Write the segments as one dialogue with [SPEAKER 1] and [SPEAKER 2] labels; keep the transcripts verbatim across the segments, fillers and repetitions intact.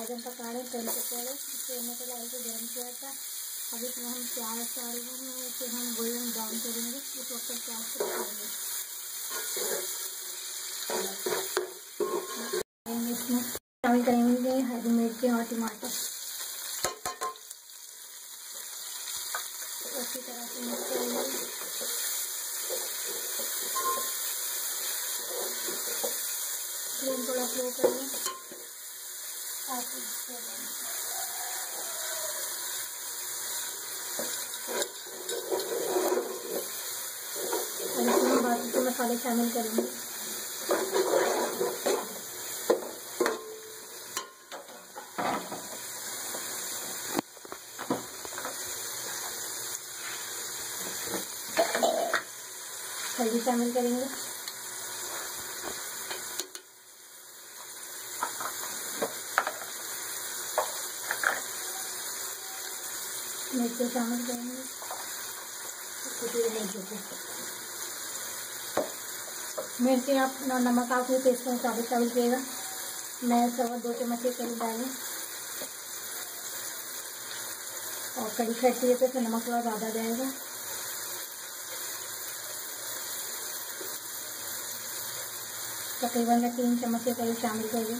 [SPEAKER 1] आज हम पका रहे हैं तेल पकौड़े। तेल में तो डाल के गर्म किया था। अब इसमें हम प्याज डाल रहे हैं, इसे हम गोल्डन ब्राउन करेंगे। इस वक्त तक प्याज को पकाएंगे। इसमें शामिल करेंगे हरी मिर्ची और टमाटर। अच्छी तरह से मिक्स करेंगे। फ्लेम थोड़ा स्लो करेंगे ताकि और इसमें बाकी के मसाले शामिल करेंगे। हल्दी शामिल करेंगे। मिर्ची शामिल करेंगे। मिर्ची आप नमक आप अपने टेस्ट के मुताबिक शामिल कीजिएगा। मैं सवा दो चम्मच के करीब डालें और कड़ी खट्टी है तो फिर नमक थोड़ा ज़्यादा जाएगा। तकरीबन मैं तीन चम्मच के करीब शामिल करेंगे।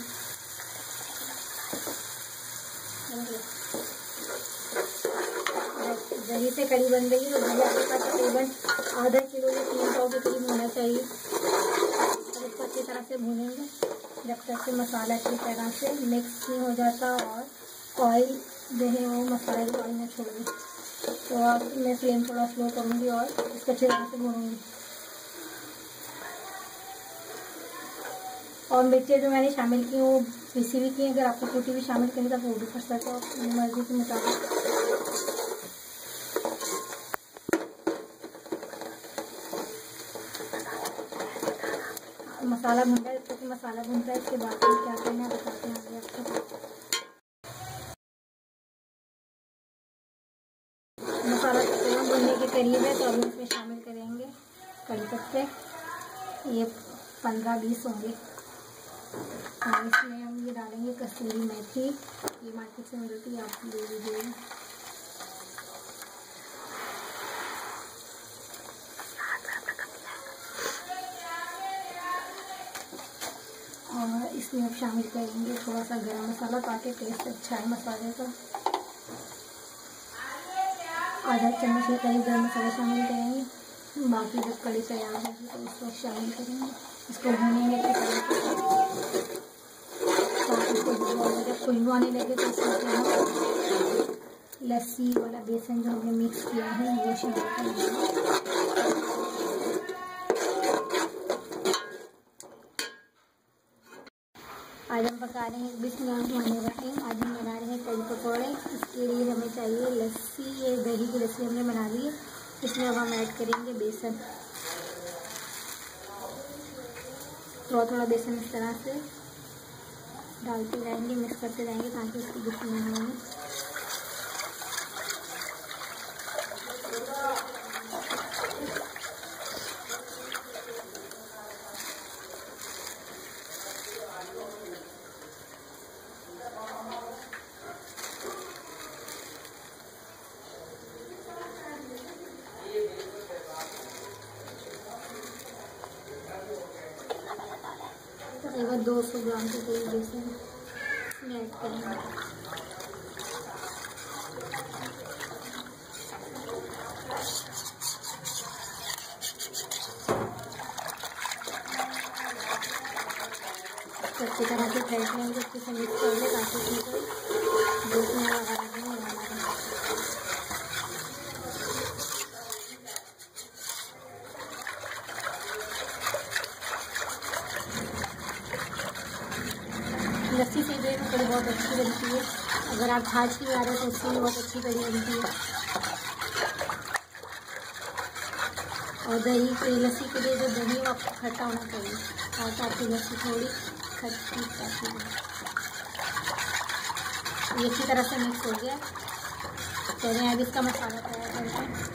[SPEAKER 1] दही से कड़ी बन रही है तो दही आपके पास तकरीबन आधा किलो या तीन सौ के करीब होना चाहिए। और इसको अच्छी तरह से भूनेंगे जब तक कि मसाला अच्छी तरह से मिक्स नहीं हो जाता और ऑयल जो है वो मसाला जो ऑयल में छोड़ेंगे। तो अब मैं फ्लेम थोड़ा स्लो करूँगी और इसको अच्छी तरह से भूनूंगी। और मिर्ची जो मैंने शामिल की वो पीसी भी की, अगर आपको कूटी भी शामिल करेंगे तो वो भी कर सकते हो अपनी मर्जी के मुताबिक। मसाला भून है, जब तक मसाला भूनता है इसके बाद में क्या करना है बताते हैं आगे आपको। मसाला तकरीबन भूनने के करीब है तो अभी इसमें शामिल करेंगे कड़ी पत्ते। ये पंद्रह बीस होंगे और इसमें हम ये डालेंगे कसूरी मेथी। ये मार्केट से मिलती है, आप ले लीजिएगा। और इसमें अब शामिल करेंगे थोड़ा सा गरम मसाला ताकि टेस्ट अच्छा है मसाले का। आधा चम्मच के करीब गरम मसाला शामिल करेंगे। बाकी जब कड़ी तैयार होगी तो उसको शामिल करेंगे। इसको भूनेंगे अच्छी तरह से ताकि जब खुशबू आने लगे तो इसमें लस्सी वाला बेसन जो हमने मिक्स किया है वो शामिल करेंगे। आज हम पका रहे हैं बिस्मिल्लाहिर्रहमानिर्रहीम। आज हम बना रहे हैं कड़ी पकौड़े। इसके लिए हमें चाहिए लस्सी। ये दही की लस्सी हमने बना ली है। इसमें अब हम ऐड करेंगे बेसन। थोड़ा थोड़ा बेसन इस तरह से डालते जाएंगे, मिक्स करते जाएंगे ताकि इसकी गुठली नहीं होगी। तकरीबन दो सौ ग्राम के करीब बेसन इसमें ऐड करेंगे। अच्छी तरह से फेंट लेंगे, अच्छी से मिक्स करेंगे ताकि बेसन वगैरह नहीं बनाना। लस्सी से जो है कड़ी बहुत अच्छी बनती है। अगर आप छाछ की बना रहे हो तो उसकी भी बहुत अच्छी कड़ी बनती है। और दही के लस्सी के लिए जो दही वो आपको खट्टा होना चाहिए और ताकि लस्सी थोड़ी खट्टी ताकि ये अच्छी तरह से मिक्स हो गया। चलिए अब इसका मसाला तैयार करते हैं।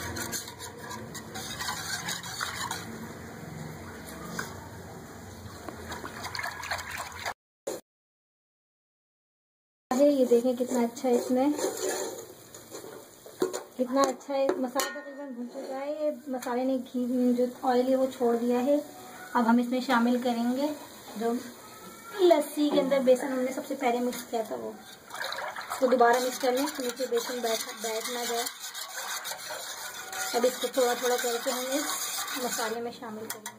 [SPEAKER 1] देखें कितना अच्छा इसमें कितना अच्छा है। मसाला तकरीबन भुन चुका है। ये मसाले ने घी जो ऑयल है वो छोड़ दिया है। अब हम इसमें शामिल करेंगे जो लस्सी के अंदर बेसन हमने सबसे पहले मिक्स किया था वो। इसको दोबारा मिक्स कर लें, नीचे बेसन बैठ बैठ ना जाए। अब इसको थोड़ा थोड़ा करके हम इस मसाले में शामिल करेंगे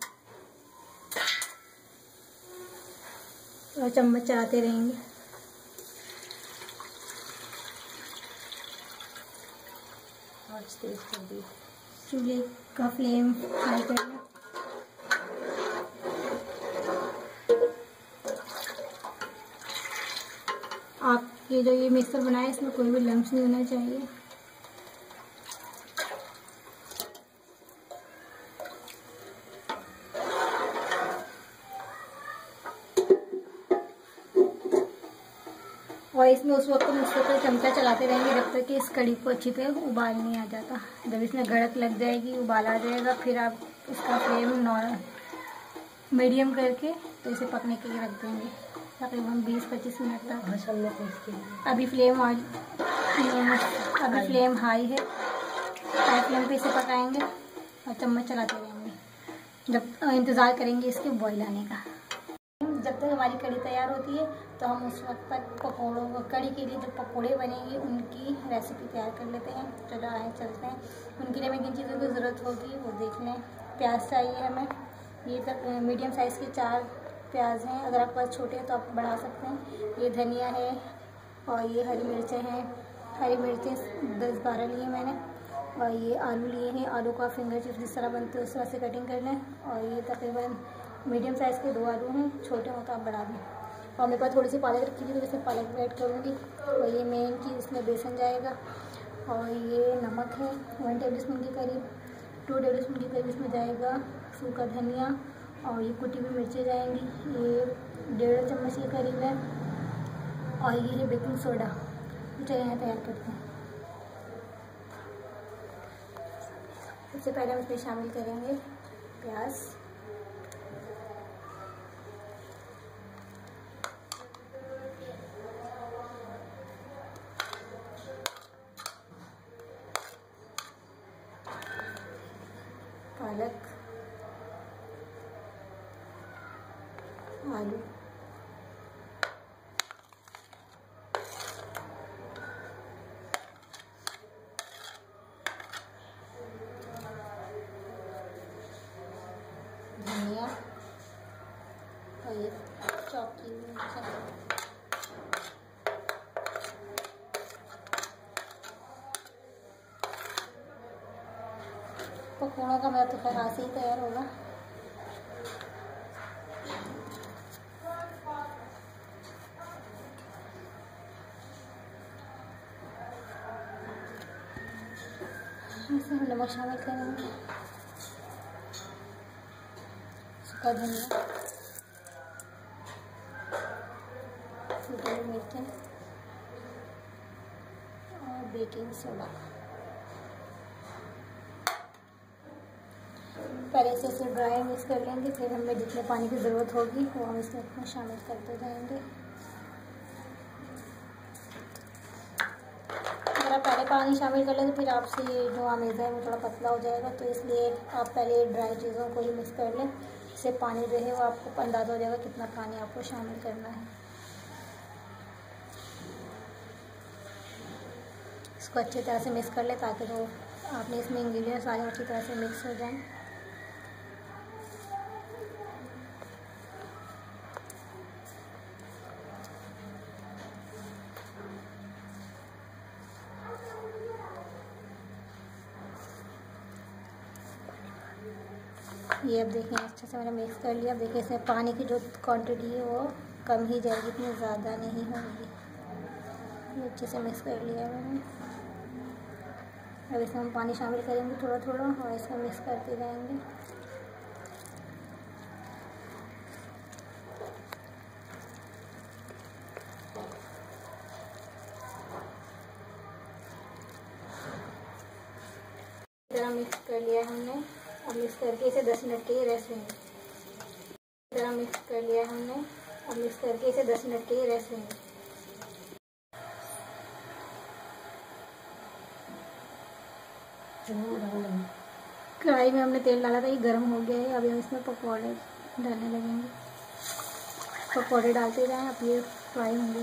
[SPEAKER 1] और चम्मच चलाते रहेंगे। और तेज कर दी, चूल्हे का फ्लेम हाई कर लें। आप ये जो ये मिक्सर बनाया इसमें कोई भी लम्स नहीं होना चाहिए। और इसमें उस वक्त हम इसके ऊपर चमचा चलाते रहेंगे जब तक कि इस कड़ी को अच्छी तरह उबाल नहीं आ जाता। जब इसमें गड़क लग जाएगी, उबाल आ जाएगा, फिर आप इसका फ्लेम नॉर्मल मीडियम करके तो इसे पकने के लिए रख देंगे तकरीबन बीस पच्चीस मिनट तक। अभी फ्लेम अभी फ्लेम हाई है, हाई फ्लेम पे इसे पकाएंगे और चम्मच चलाते रहेंगे जब इंतज़ार करेंगे इसके बॉईल आने का। जब तक हमारी कड़ी तैयार होती है तो हम उस वक्त तक पकौड़ों को कड़ी के लिए जो पकौड़े बनेंगे उनकी रेसिपी तैयार कर लेते हैं। चलो आए चलते हैं। उनके लिए हमें किन चीज़ों की ज़रूरत होगी वो देख लें। प्याज चाहिए हमें, ये तक मीडियम साइज़ के चार प्याज हैं। अगर आपके पास छोटे हैं तो आप बढ़ा सकते हैं। ये धनिया है और ये हरी मिर्चें हैं। हरी मिर्चें दस बारह लिए मैंने। और ये आलू लिए हैं। आलू का फिंगर चिप्स जिस तरह बनते हैं उस तरह से कटिंग कर लें। और ये तकरीबन मीडियम साइज़ के दो आलू हैं, छोटे हो तो आप बढ़ा दें। और मेरे पास थोड़ी सी पालक रखी थी तो इसमें पालक ऐड करूँगी। और ये मेन चीज़ इसमें बेसन जाएगा। और ये नमक है वन टेबल स्पून के करीब, टू टेबल स्पून के करीब इसमें जाएगा सूखा धनिया। और ये कुटी हुई मिर्चें जाएंगी, ये डेढ़ चम्मच के करीब है। और ये है बेकिंग सोडा, जो यहाँ तैयार करते हैं। सबसे पहले हम इसमें शामिल करेंगे प्याज। पालक, आलू, धनिया और ये चॉप की हुई मिर्च। पकौड़ों का मेरा तो खैर हाथ से ही तैयार होगा। इसमें हम नमक शामिल करेंगे, सूखा धनिया, सूखी मिर्चें और बेकिंग सोडा। पहले से इसे ड्राई मिक्स कर लेंगे, फिर हमें जितने पानी की ज़रूरत होगी वो हम इसमें शामिल करते जाएंगे। अगर आप पहले पानी शामिल कर लें तो फिर आपसे ये जो आमेज़ा है वो थोड़ा पतला हो जाएगा, तो इसलिए आप पहले ड्राई चीज़ों को ही मिक्स कर लें। इससे पानी जो है वो आपको अंदाज़ा हो जाएगा कितना पानी आपको शामिल करना है। इसको अच्छी तरह से मिक्स कर लें ताकि जो आपने इसमें इंग्रेडिएंट्स सारे अच्छी तरह से मिक्स हो जाएं। ये अब देखें अच्छे से मैंने मिक्स कर लिया। अब देखिए इसमें पानी की जो क्वांटिटी है वो कम ही जाएगी, इतनी ज़्यादा नहीं होगी। ये अच्छे से मिक्स कर लिया मैंने। अब इसमें हम पानी शामिल करेंगे थोड़ा थोड़ा और इसमें मिक्स करते जाएंगे। तरह मिक्स कर लिया हमने। अब मिक्स करके इसे दस मिनट के लिए रेस्ट देंगे। इस तरह मिक्स कर लिया हमने। अब मिक्स करके इसे दस मिनट के लिए रेस्ट देंगे। कढ़ाई में हमने तेल डाला था, ये गर्म हो गया है। अभी हम इसमें पकौड़े डालने लगेंगे। पकौड़े डालते जाएं, अब ये फ्राई होंगे।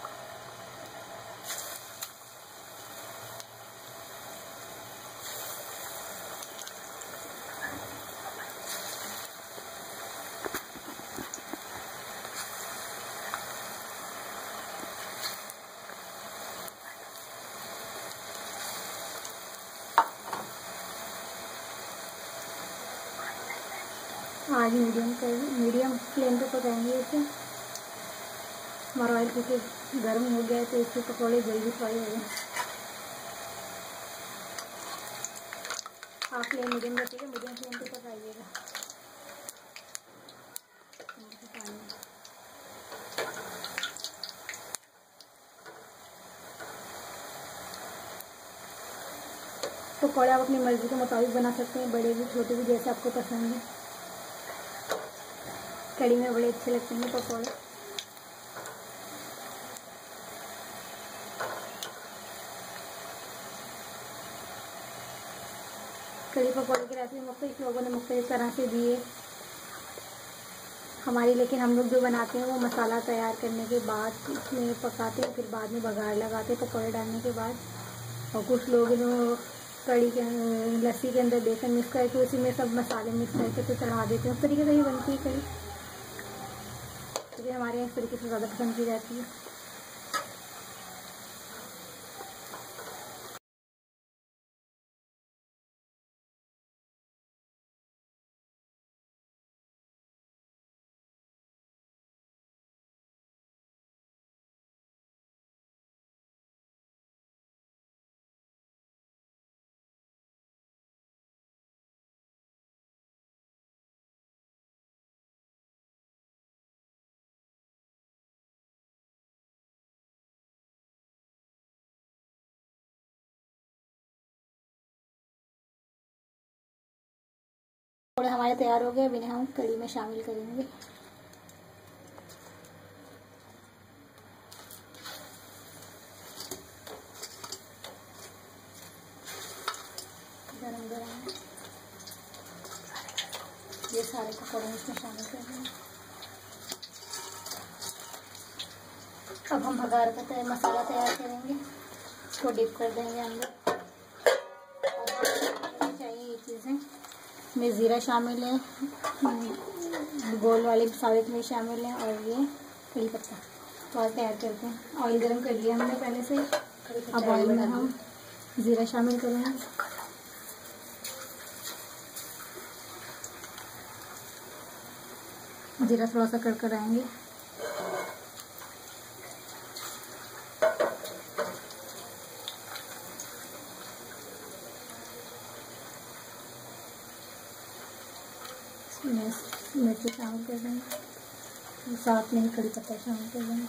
[SPEAKER 1] आज मीडियम कर मीडियम फ्लेम पे पकाएंगे इसे। हमारा ऑयल क्योंकि गर्म हो गया है तो इसके पकौड़े जल्दी फ्राई हो गए। आप फ्लेम मीडियम रखिएगा, मीडियम फ्लेम पे पकाइएगा। पकौड़े आप अपनी मर्जी के मुताबिक बना सकते हैं, बड़े भी छोटे भी, जैसे आपको पसंद है। कड़ी में बड़े अच्छे लगते हैं पकौड़े। कड़ी पकौड़े की रेसिपी मुख्तलिफ लोगों ने मुख्तलिफ तरह से दी है हमारी, लेकिन हम लोग जो बनाते हैं वो मसाला तैयार करने के बाद इसमें पकाते हैं, फिर बाद में बघार लगाते हैं पकौड़े डालने के बाद। और कुछ लोग जो कड़ी के लस्सी के अंदर बेसन मिक्स करके उसी में सब मसाले मिक्स करके तो चढ़ा देते हैं। उस तरीके से ही बनती है कड़ी, क्योंकि हमारे यहाँ इस तरीके से ज़्यादा पसंद की जाती है। पकौड़े हमारे तैयार हो गए, अभी इन्हें हम कड़ी में शामिल करेंगे। गरम गरम है, ये सारे पकौड़े इसमें शामिल कर देंगे। अब हम बघार का तैयार मसाला तैयार करेंगे, इसको डिप कर देंगे अंदर। चाहिए ये चीज़ें में ज़ीरा शामिल है, गोल वाले साबित मिर्च शामिल है और ये कड़ी पत्ता। तो आज तैयार करते हैं। ऑयल गरम कर लिया हमने पहले से, अब ऑयल में हम ज़ीरा शामिल करेंगे। ज़ीरा थोड़ा सा कड़कर आएंगे। मिर्ची शामिल कर देंगे, साथ में ही कड़ी पत्ता शामिल कर देंगे।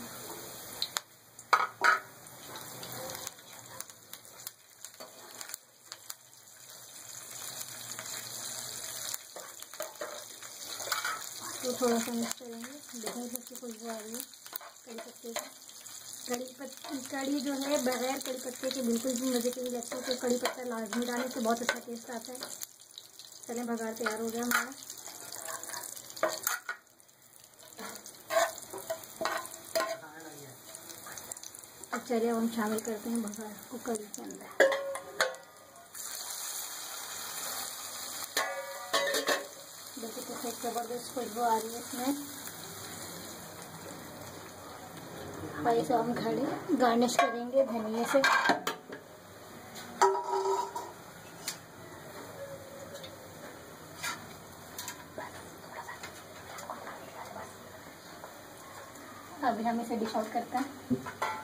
[SPEAKER 1] तो थोड़ा सा मिक्स करेंगे, देखने से इसकी खुशबू आ रही है कड़ी पत्ते की। कड़ी पत्ती कड़ी जो है बगैर कड़ी पत्ते के बिल्कुल भी मज़े की नहीं लगती, तो कड़ी पत्ता लाजमी डालने से बहुत अच्छा टेस्ट आता है। चलें, बघार तैयार हो गया हमारा। अब चलिए हम शामिल करते हैं बघार को कड़ी के अंदर। देखिए कितनी ज़बरदस्त खुशबू आ रही है इसमें। और इसे हम घड़ी गार्निश करेंगे धनिया से। अभी हम इसे डिश आउट करते हैं।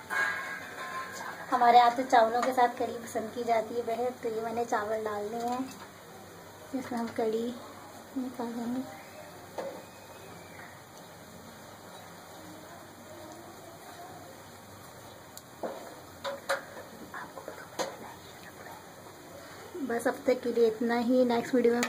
[SPEAKER 1] हमारे यहाँ तो चावलों के साथ कड़ी पसंद की जाती है बेहद, तो ये मैंने चावल डाल दिए हैं, इसमें हम कड़ी निकालेंगे। बस अब तक के लिए इतना ही। नेक्स्ट वीडियो में